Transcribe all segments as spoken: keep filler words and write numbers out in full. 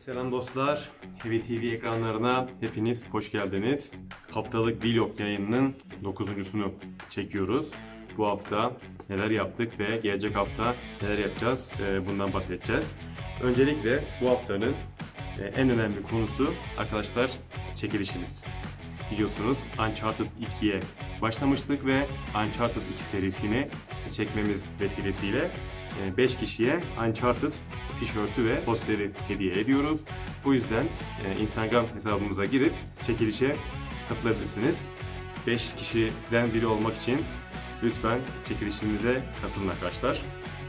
Selam dostlar, Heavy T V ekranlarına hepiniz hoş geldiniz. Haftalık vlog yayınının dokuzuncusunu çekiyoruz. Bu hafta neler yaptık ve gelecek hafta neler yapacağız bundan bahsedeceğiz. Öncelikle bu haftanın en önemli konusu arkadaşlar çekilişimiz. Biliyorsunuz Uncharted ikiye başlamıştık ve Uncharted iki serisini çekmemiz vesilesiyle beş kişiye Uncharted tişörtü ve posteri hediye ediyoruz. Bu yüzden Instagram hesabımıza girip çekilişe katılabilirsiniz. beş kişiden biri olmak için lütfen çekilişimize katılın arkadaşlar.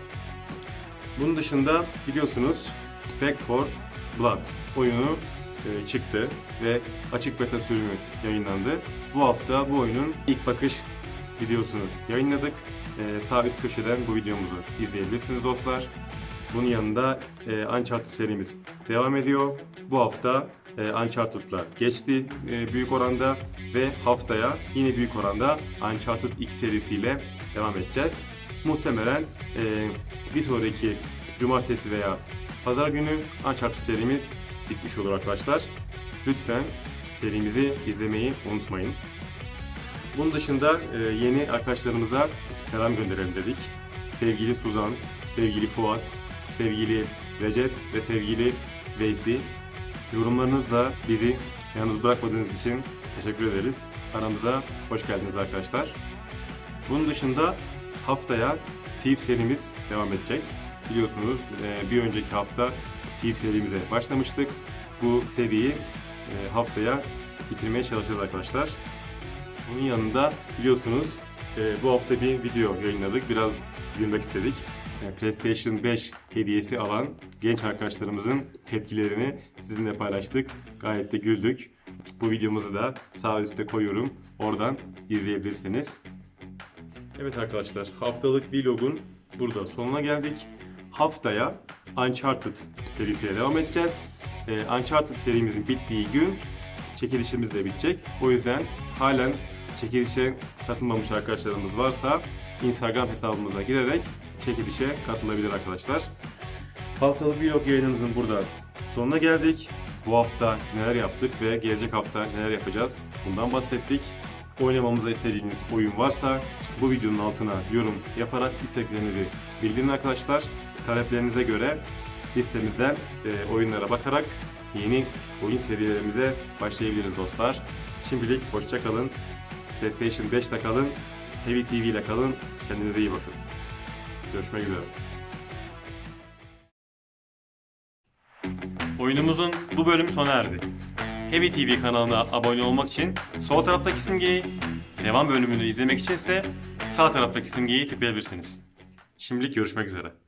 Bunun dışında biliyorsunuz Back for Blood oyunu çıktı ve açık beta sürümü yayınlandı. Bu hafta bu oyunun ilk bakış videosunu yayınladık. Ee, sağ üst köşeden bu videomuzu izleyebilirsiniz dostlar. Bunun yanında e, Uncharted serimiz devam ediyor. Bu hafta e, Uncharted'la geçti e, büyük oranda ve haftaya yine büyük oranda Uncharted iki serisiyle devam edeceğiz. Muhtemelen e, bir sonraki cumartesi veya pazar günü Uncharted serimiz bitmiş olur arkadaşlar. Lütfen serimizi izlemeyi unutmayın. Bunun dışında e, yeni arkadaşlarımıza selam gönderelim dedik. Sevgili Suzan, sevgili Fuat, sevgili Recep ve sevgili Veysi. Yorumlarınızla bizi yalnız bırakmadığınız için teşekkür ederiz. Aramıza hoş geldiniz arkadaşlar. Bunun dışında haftaya Thief serimiz devam edecek. Biliyorsunuz e, bir önceki hafta Thief serimize başlamıştık. Bu seriyi e, haftaya bitirmeye çalışacağız arkadaşlar. Bunun yanında biliyorsunuz e, bu hafta bir video yayınladık. Biraz gülmek istedik. E, PlayStation beş hediyesi alan genç arkadaşlarımızın tepkilerini sizinle paylaştık. Gayet de güldük. Bu videomuzu da sağ üstte koyuyorum. Oradan izleyebilirsiniz. Evet arkadaşlar, haftalık vlogun burada sonuna geldik. Haftaya Uncharted serisiyle devam edeceğiz. E, Uncharted serimizin bittiği gün çekilişimiz de bitecek. O yüzden halen çekilişe katılmamış arkadaşlarımız varsa Instagram hesabımıza girerek çekilişe katılabilir arkadaşlar. Haftalık vlog yayınımızın burada sonuna geldik. Bu hafta neler yaptık ve gelecek hafta neler yapacağız bundan bahsettik. Oynamamızı istediğiniz oyun varsa bu videonun altına yorum yaparak isteklerinizi bildirin arkadaşlar. Taleplerinize göre listemizden e, oyunlara bakarak yeni oyun serilerimize başlayabiliriz dostlar. Şimdilik hoşça kalın. PlayStation beşte kalın. Heavy T V ile kalın. Kendinize iyi bakın. Görüşmek üzere. Oyunumuzun bu bölümü sona erdi. Heavy T V kanalına abone olmak için sol taraftaki simgeyi, devam bölümünü izlemek için ise sağ taraftaki simgeyi tıklayabilirsiniz. Şimdilik görüşmek üzere.